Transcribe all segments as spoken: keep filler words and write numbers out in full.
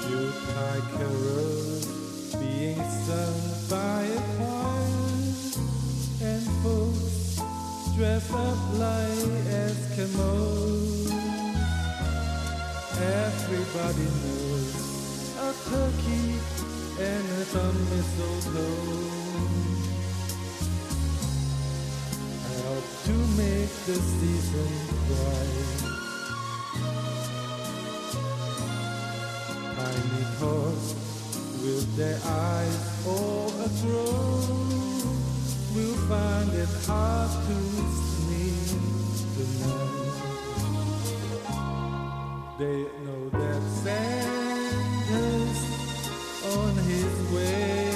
Yuletide carols being sung by a choir, and folks dress up like Eskimos. Everybody knows a turkey and some mistletoe help to make the season bright. Tiny tots with their eyes all aglow will find it hard to sleep tonight. They know that Santa's on his way.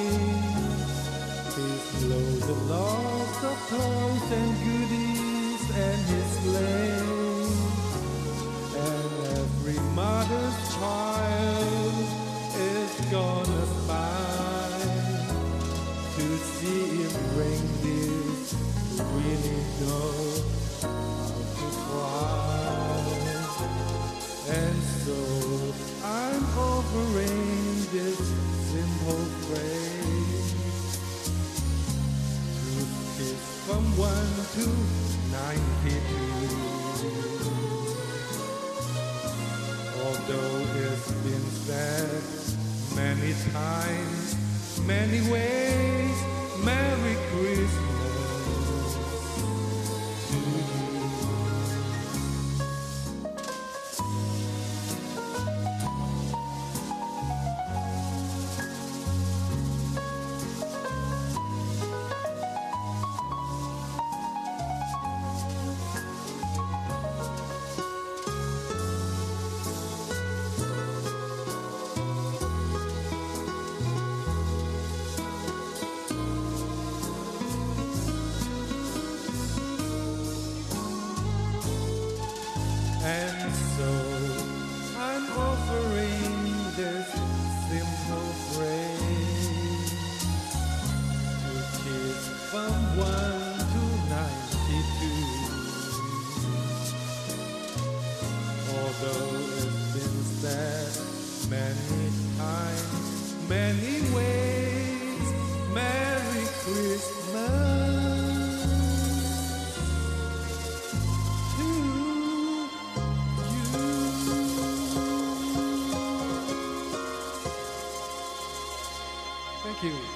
He's loaded lots of toys and goodies and his sleigh. And every mother's child is gonna spy to see if reindeers really know how to fly. And so I'm offering this simple phrase to kids from one to ninety-two. Although it's been said many times, many ways, Merry Christmas to you. And so I'm offering this simple phrase to kids from one to ninety-two. Although it's been said many times, many ways, Merry Christmas. Thank you.